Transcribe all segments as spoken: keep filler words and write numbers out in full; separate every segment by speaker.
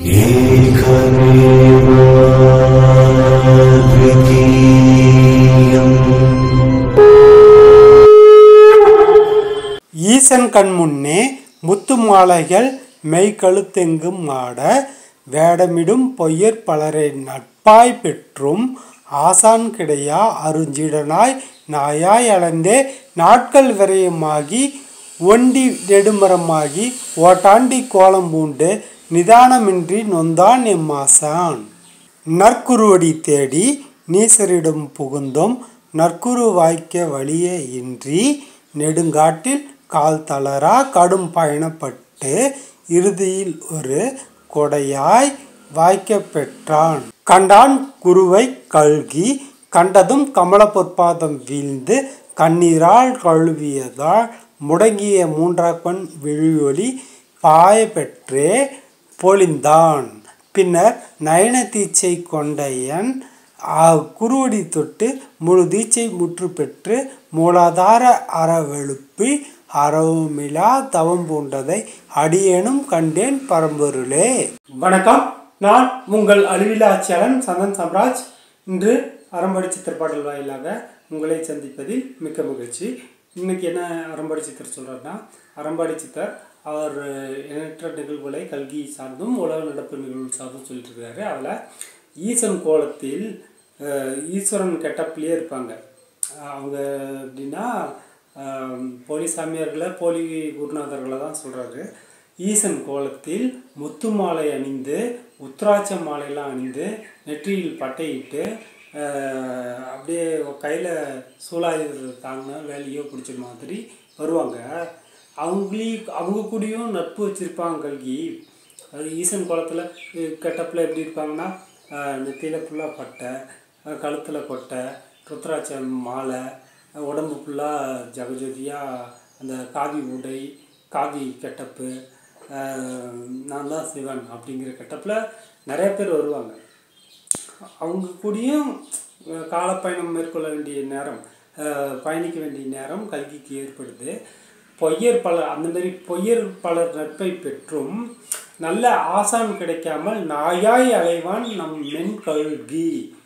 Speaker 1: ஈசன் கண் முன்னே முத்து மாலைகள் மெய்கழுத்தெங்கும் ஆட வேடமிடும் பொய்யர் பலரை நட்பாய் பெற்றும் ஆசான் கிடையா அருஞ்சிடனாய் நாயாய் அளந்தே நாட்கள் விரயமாகி ஒண்டி நெடுமரமாகி ஓட்டாண்டி கோலம் பூண்டு நிதானமின்றி நொந்தான் எம்மாசான். நற்குருவடி தேடி நீசரிடம் புகுந்தும் நற்குரு வாய்க்க வழியே இன்றி நெடுங்காட்டில் கால் தளரா கடும் பயணப்பட்டு இறுதியில் ஒரு கொடையாய் வாய்க்க பெற்றான். கண்டான் குருவை கல்கி கண்டதும் கமல பொற்பாதம் வீழ்ந்து கண்ணீரால் கழுவியதால் முடங்கிய மூன்றாப்பன் விழியொளி பாய பெற்றே பொழிந்தான். பின்னர் நயன தீட்சை கொண்டையன் குருவடி தொட்டு முழு தீட்சை முற்று பெற்று மூலாதார அறவெழுப்பி அறவுமிலா தவம் பூண்டதை அடியேனும் கண்டேன் பரம்பொருளே. வணக்கம், நான் உங்கள் அழிவில்லா ஆட்சியாளன் சந்தன் சாம்ராஜ். இன்று அறம்படி சித்திரப்பாடல் வாயிலாக உங்களை சந்திப்பதில் மிக்க மகிழ்ச்சி. இன்னைக்கு என்ன அறம்படி சித்தர் சொல்கிறாருன்னா, அறம்பாடி சித்தர் அவர் எண்ணற்ற நிகழ்வுகளை கல்கி சார்ந்தும் உலக நடப்பு நிகழ்வு சார்ந்தும் சொல்லிட்டு இருக்காரு. அதில் ஈசன் கோலத்தில் ஈஸ்வரன் கெட்டப்லேயே இருப்பாங்க. அவங்க எப்படின்னா போலி சாமியார்களை போலி குருநாதர்களை தான் சொல்கிறாரு. ஈசன் கோலத்தில் முத்து மாலை அணிந்து உத்ராட்ச மாலையெல்லாம் அணிந்து நெற்றியில் பட்டையிட்டு அப்படியே கையில் சூழாயுத தாங்க வேலையோ பிடிச்ச மாதிரி வருவாங்க. அவங்களே அவங்க கூடயும் நட்பு வச்சுருப்பாங்க கல்கி. அது ஈசன் கோலத்தில் கெட்டப்பில் எப்படி இருப்பாங்கன்னா, நெத்தியில் ஃபுல்லாக பட்டை, கழுத்தில் கொட்டை, ருத்ராட்ச மாலை, உடம்பு ஃபுல்லாக ஜகஜோதியாக அந்த காவி உடை, காவி கெட்டப்பு, நான் தான் சிவன் அப்படிங்கிற கெட்டப்பில் நிறைய பேர் வருவாங்க. அவங்க கூடயும் காலப்பயணம் மேற்கொள்ள வேண்டிய நேரம், பயணிக்க வேண்டிய நேரம் கல்கிக்கு ஏற்படுது. பொய்யர் பலர் அந்த மாதிரி பொய்யர் பலர் நட்பை பெற்றும் நல்ல ஆசான் கிடைக்காமல் நாயாய் அலைவான் நம் மென் கல்கி.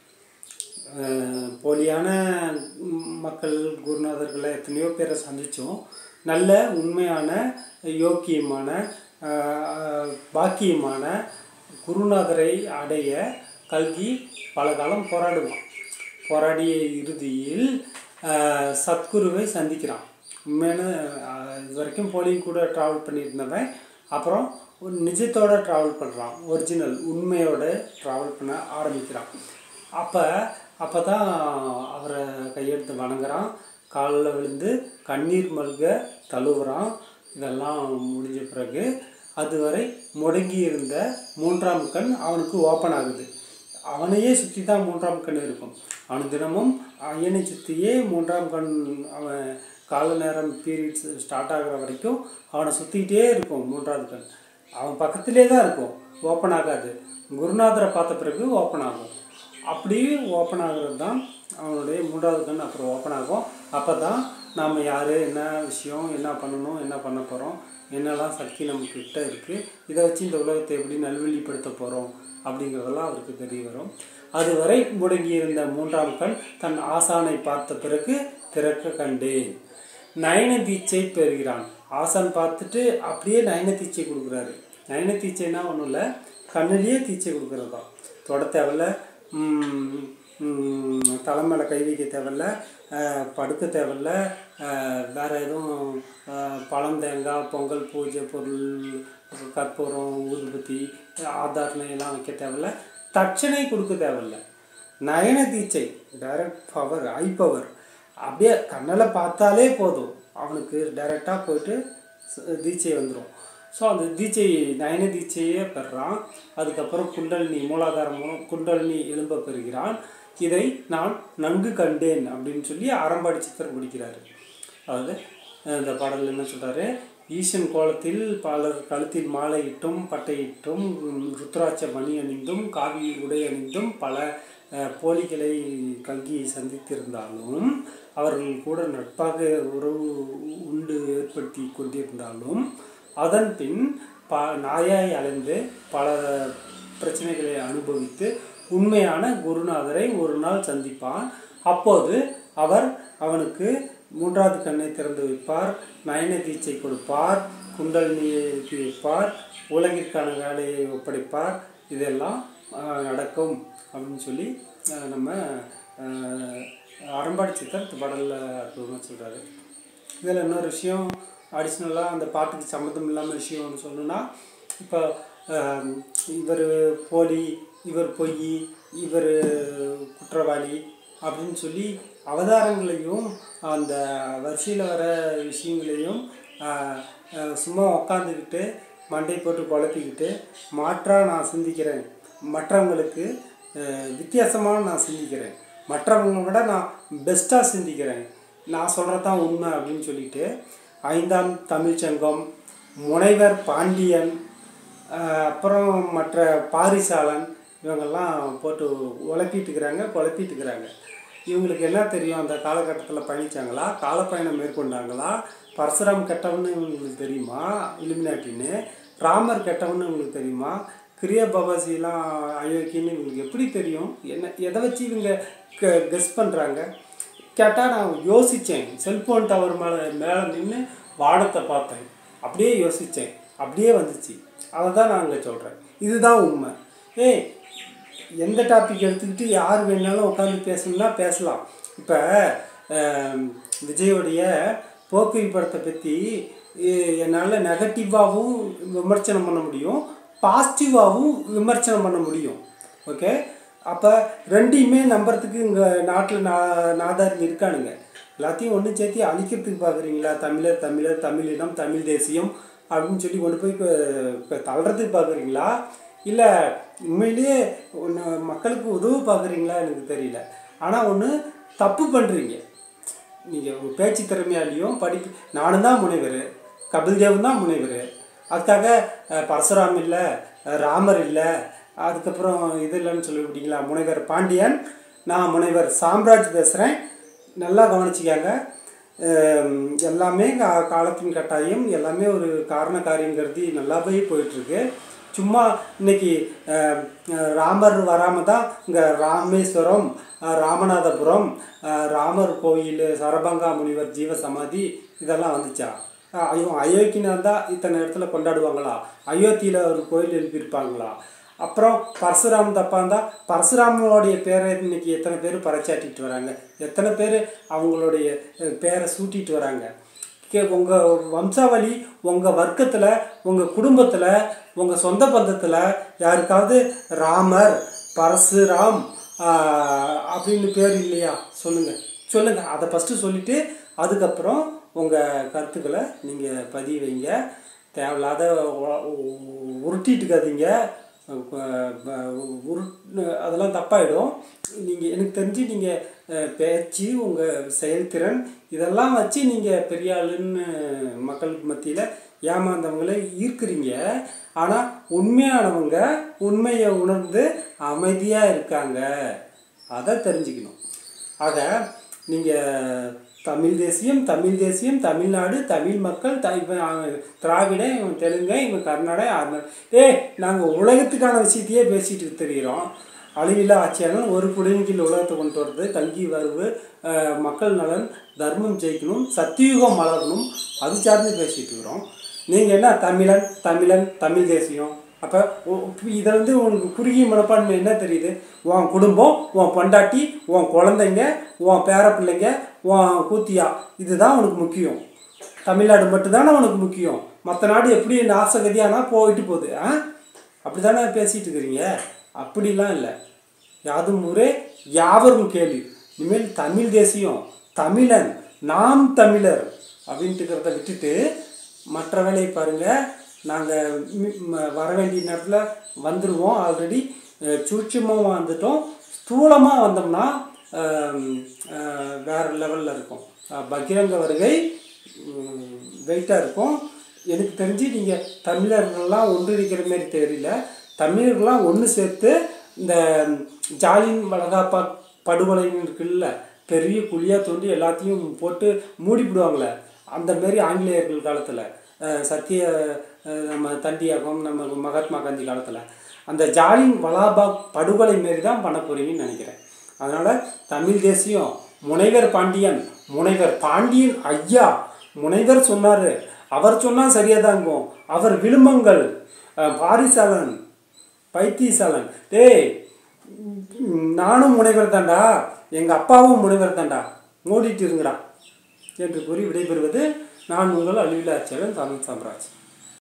Speaker 1: போலியான மக்கள் குருநாதர்களை எத்தனையோ பேரை சந்தித்தோம். நல்ல உண்மையான யோக்கியமான பாக்கியமான குருநாதரை அடைய கல்கி பல காலம் போராடுவான். போராடிய இறுதியில் சத்குருவை சந்திக்கிறான். உண்மையான இது வரைக்கும் போலி கூட ட்ராவல் பண்ணியிருந்தவன் அப்புறம் ஒரு நிஜத்தோடு ட்ராவல் பண்ணுறான். ஒரிஜினல் உண்மையோடு ட்ராவல் பண்ண ஆரம்பிக்கிறான். அப்போ அப்போ தான் அவரை கையெடுத்து வணங்குறான், காலில் விழுந்து கண்ணீர் மல்க தழுவுறான். இதெல்லாம் முடிஞ்ச பிறகு அதுவரை முடங்கி இருந்த மூன்றாம் கண் அவனுக்கு ஓப்பன் ஆகுது. அவனையே சுற்றி தான் மூன்றாம் கண் இருக்கும். அவன் தினமும் ஐயனை சுற்றியே மூன்றாம் கண் அவன் கால நேரம் பீரியட்ஸ் ஸ்டார்ட் ஆகிற வரைக்கும் அவனை சுற்றிக்கிட்டே இருக்கும். மூன்றாவது கண் அவன் பக்கத்திலே தான் இருக்கும், ஓப்பன் ஆகாது. குருநாதரை பார்த்த பிறகு ஓப்பன் ஆகும். அப்படி ஓப்பன் ஆகிறது தான் அவனுடைய மூன்றாவது கண். அப்புறம் ஓப்பன் ஆகும். அப்போ தான் நாம் யார், என்ன விஷயம், என்ன பண்ணணும், என்ன பண்ண போகிறோம், என்னெல்லாம் சக்தி நம்மக்கிட்ட இருக்குது, இதை வச்சு இந்த உலகத்தை எப்படி நல்வழிப்படுத்த போகிறோம் அப்படிங்கிறதெல்லாம் அவருக்கு தெரிய வரும். அதுவரை முடங்கி இருந்த மூன்றாம் கண் தன் ஆசானை பார்த்த பிறகு திறக்க கண்டேன். நயன தீட்சை பெறுகிறான். ஆசான் பார்த்துட்டு அப்படியே நயன தீட்சை கொடுக்குறாரு. நயன தீட்சைனா ஒன்றும் இல்லை, கண்ணிலேயே தீட்சை கொடுக்குறது தான். தொட தேவையில்ல, தலைமையில் கை வைக்க தேவையில்ல, படுக்க தேவையில்ல, வேறு எதுவும் பழம், தேங்காய், பொங்கல் பூஜை பொருள், கற்பூரம், ஊதுபத்தி, ஆதாரணையெல்லாம் வைக்க தேவையில்ல, தட்சணை கொடுக்க தேவையில்ல. நயன தீட்சை டைரக்ட் பவர், ஐ பவர். அப்படியே கண்ணில் பார்த்தாலே போதும், அவனுக்கு டைரெக்டாக போய்ட்டு தீட்சை வந்துடும். ஸோ அந்த தீட்சை நயன தீட்சையே பெறுறான். அதுக்கப்புறம் குண்டலினி மூலாதாரம் மூலம் குண்டலினி எழும்ப பெறுகிறான். இதை நான் நன்கு கண்டேன் அப்படின்னு சொல்லி அறம்பாடி சித்தர் முடிக்கிறாரு. அதாவது இந்த பாடலில் என்ன சொல்கிறாரு, ஈசன் கோலத்தில் பலர் கழுத்தில் மாலையிட்டும் பட்டையிட்டும் ருத்ராட்ச மணி அணிந்தும் காவி உடை அணிந்தும் பல போலிகளை கல்கி சந்தித்திருந்தாலும் அவர்கள் கூட நட்பாக உறவு உண்டு ஏற்படுத்தி கொண்டிருந்தாலும் அதன் பின் ப நாயாய் அலைந்து பல பிரச்சனைகளை அனுபவித்து உண்மையான குருநாதரை ஒரு நாள் சந்திப்பான். அப்போது அவர் அவனுக்கு மூன்றாவது கண்ணை திறந்து வைப்பார், நயன தீட்சை கொடுப்பார், குண்டலினியை எழுப்பி வைப்பார், உலகிற்கான வேலையை ஒப்படைப்பார். இதெல்லாம் நடக்கும் அப்படின்னு சொல்லி நம்ம அறம்பாடி சித்தர் பாடலில் அற்புதமாக சொல்கிறாரு. இதில் இன்னொரு விஷயம் அடிஷ்னலாக அந்த பாட்டுக்கு சம்மந்தம் இல்லாமல் விஷயம் ஒன்று சொல்லணுன்னா, இப்போ இவர் போலி, இவர் பொய், இவர் குற்றவாளி அப்படின்னு சொல்லி அவதாரங்களையும் அந்த வரிசையில் வர விஷயங்களையும் சும்மா உக்காந்துக்கிட்டு மண்டை போட்டு குழப்பிக்கிட்டு மாற்றாக நான் சிந்திக்கிறேன், மற்றவங்களுக்கு வித்தியாசமாக நான் சிந்திக்கிறேன், மற்றவங்களை விட நான் பெஸ்ட்டாக சிந்திக்கிறேன், நான் சொல்கிறது தான் உண்மை அப்படின்னு சொல்லிட்டு ஐந்தாம் தமிழ்ச்சங்கம், முனைவர் பாண்டியன், அப்புறம் மற்ற பாரிசாலன் இவங்கெல்லாம் போட்டு உழப்பிட்டுக்கிறாங்க குழப்பிட்டுக்கிறாங்க. இவங்களுக்கு என்ன தெரியும்? அந்த காலகட்டத்தில் பயணித்தாங்களா, காலப்பயணம் மேற்கொண்டாங்களா? பரசுராம் கெட்டவன்னு இவங்களுக்கு தெரியுமா? இலுமினாட்டின்னு. ராமர் கெட்டவன்னு இவங்களுக்கு தெரியுமா? கிரியா பாபாசிலாம் அயோக்கியன்னு இவங்களுக்கு எப்படி தெரியும்? என்ன எதை வச்சு இவங்க க கெஸ் பண்ணுறாங்க? கேட்டால் நான் யோசித்தேன். செல்ஃபோன் டவர் மேலே மேலே நின்று வானத்தை பார்த்தேன், அப்படியே யோசித்தேன், அப்படியே வந்துச்சு. அதை தான் நான் அங்கே சொல்கிறேன். இதுதான் உண்மை. ஏய், எந்த டாபிக் எடுத்துக்கிட்டு யார் வேணாலும் உட்காந்து பேசணும்னா பேசலாம். இப்போ விஜயோடைய போக்கிரி படத்தை பற்றி என்னால் நெகட்டிவாகவும் விமர்சனம் பண்ண முடியும், பாசிட்டிவாகவும் விமர்சனம் பண்ண முடியும். ஓகே, அப்போ ரெண்டையுமே நம்புறதுக்கு இங்கே நாட்டில் நா நாதாரிங்க இருக்கானுங்க. எல்லாத்தையும் ஒன்று சேர்த்து அழிக்கிறதுக்கு பார்க்குறீங்களா? தமிழர் தமிழர் தமிழினம் தமிழ் தேசியம் அப்படின்னு சொல்லி கொண்டு போய் இப்போ தள்ளுறதுக்கு பார்க்குறீங்களா? இல்லை உண்மையிலேயே ஒன்று மக்களுக்கு உதவு பார்க்குறீங்களா? எனக்கு தெரியல. ஆனால் ஒன்று தப்பு பண்ணுறீங்க. நீங்கள் பேச்சு திறமையாலையும் படிப்பு, நானும் தான் முனைவர், கபில்தேவ் தான் முனைவர், அதுக்காக பரசுராம் இல்லை, ராமர் இல்லை, அதுக்கப்புறம் இது இல்லைன்னு சொல்லிவிட்டீங்களா? முனைவர் பாண்டியன், நான் முனைவர் சாம்ராஜ் பேசுகிறேன். நல்லா கவனிச்சிக்காங்க. எல்லாமே கா காலத்தின் கட்டாயம், எல்லாமே ஒரு காரண காரியங்கிறது நல்லா போய் போயிட்டுருக்கு. சும்மா இன்னைக்கு ராமர் வராமல் தான் இங்கே ராமேஸ்வரம், ராமநாதபுரம், ராமர் கோயில், சரபங்கா முனிவர் ஜீவ சமாதி இதெல்லாம் வந்துச்சா? ஐயோ, அயோக்கியனாக இருந்தால் இத்தனை இடத்துல கொண்டாடுவாங்களா? அயோத்தியில் ஒரு கோயில் எழுப்பியிருப்பாங்களா? அப்புறம் பரசுராம் தப்பா இருந்தால் பரசுராமனுடைய பேரை இன்னைக்கு எத்தனை பேர் பறைச்சாட்டிட்டு வராங்க, எத்தனை பேர் அவங்களுடைய பேரை சூட்டிட்டு வராங்க. கே உங்கள் வம்சாவளி, உங்கள் வர்க்கத்தில், உங்கள் குடும்பத்தில், உங்கள் சொந்த பந்தத்தில் யாருக்காவது ராமர், பரசுராம் அப்படின்னு பேர் இல்லையா? சொல்லுங்கள் சொல்லுங்கள். அதை ஃபஸ்ட்டு சொல்லிவிட்டு அதுக்கப்புறம் உங்கள் கருத்துக்களை நீங்கள் பதிவு வைங்க. தேவையில்லாத உருட்டிட்டுக்காதீங்க. உரு அதெல்லாம் தப்பாயிடும். நீங்கள் எனக்கு தெரிஞ்சு நீங்கள் பேச்சு, உங்கள் செயல்திறன் இதெல்லாம் வச்சு நீங்கள் பெரிய ஆளுன்னு மக்களுக்கு மத்தியில் ஏமாந்தவங்களை ஈர்க்குறீங்க. ஆனால் உண்மையானவங்க உண்மையை உணர்ந்து அமைதியாக இருக்காங்க. அதை தெரிஞ்சுக்கணும். ஆக நீங்கள் தமிழ் தேசியம், தமிழ் தேசியம், தமிழ்நாடு, தமிழ் மக்கள், த இவன் திராவிட, இவன் தெலுங்கு, இவன் கர்நாடக, ஏ நாங்கள் உலகத்துக்கான விஷயத்தையே பேசிகிட்டு தெரிகிறோம். அழிவில்லா ஆட்சியாளன் ஒரு குடியின் கீழ் உலகத்தை கொண்டு வரது, கல்வி வரவு, மக்கள் நலன், தர்மம் ஜெயிக்கணும், சத்தியுகம் மலரணும், அது சார்ந்து பேசிகிட்டு இருக்கிறோம். நீங்கள் என்ன தமிழன் தமிழன் தமிழ் தேசியம்? அப்போ இதில் வந்து உனக்கு குறுகிய மனப்பான்மை என்ன தெரியுது? உன் குடும்பம், உன் பொண்டாட்டி, உன் குழந்தைங்க, உன் பேர பிள்ளைங்க, உன் கூத்தியா, இதுதான் உனக்கு முக்கியம். தமிழ்நாடு மட்டும்தானே உனக்கு முக்கியம். மற்ற நாடு எப்படி நாசகதியானா போயிட்டு போகுது. ஆ அப்படி தானே பேசிகிட்டு இருக்கிறீங்க? அப்படிலாம் இல்லை. யாதும் ஊரே யாவரும் கேள்வி. இனிமேல் தமிழ் தேசியம், தமிழன், நாம் தமிழர் அப்படின்ட்டு இருக்கிறத விட்டுட்டு மற்ற வேலையை பாருங்கள். நாங்கள் வர வேண்டிய நேரத்தில் வந்துடுவோம். ஆல்ரெடி சூட்சமாக வந்துட்டோம். ஸ்தூலமாக வந்தோம்னா வேறு லெவலில் இருக்கும். பகிரங்க வருகை வெயிட்டாக இருக்கும். எனக்கு தெரிஞ்சு நீங்கள் தமிழர்கள்லாம் ஒன்றிணைக்கிற மாரி தெரியல. தமிழர்கள்லாம் ஒன்று சேர்த்து இந்த ஜாலியன் வாலாபாக் படுகொலைன்னு இருக்குல்ல, பெரிய குழியாக தோண்டி எல்லாத்தையும் போட்டு மூடிவிடுவாங்களே, அந்த மாரி ஆங்கிலேயர்கள் காலத்தில் சத்திய நம்ம தண்டியாகம் நம்ம மகாத்மா காந்தி காலத்தில் அந்த ஜாலியன் வாலாபாக் படுகொலை மாரி தான் பண்ண போகிறீங்கன்னு நினைக்கிறேன். அதனால் தமிழ் தேசியம் முனைவர் பாண்டியன் முனைவர் பாண்டியன் ஐயா முனைவர் சொன்னார், அவர் சொன்னால் சரியாக தான் இருக்கும். அவர் விழுமங்கள் பாரிசாலன் பைத்தீசாலன் டேய் நானும் முனைவர் தாண்டா, எங்கள் அப்பாவும் முனைவர் தாண்டா, மூடிட்டு இருங்கடா என்று கூறி விடைபெறுவது நான் உங்கள் அழிவில்லாச்சலன் தமிழ் சாம்ராஜ்.